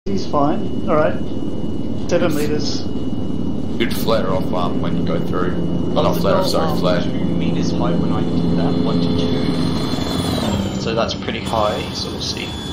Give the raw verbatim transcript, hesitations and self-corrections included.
He's fine. Alright. Seven meters. You'd flare off um, when you go through. Oh, not flare off, sorry, um, flare. Two meters high when I did that, one to two. So that's pretty high, so we'll see.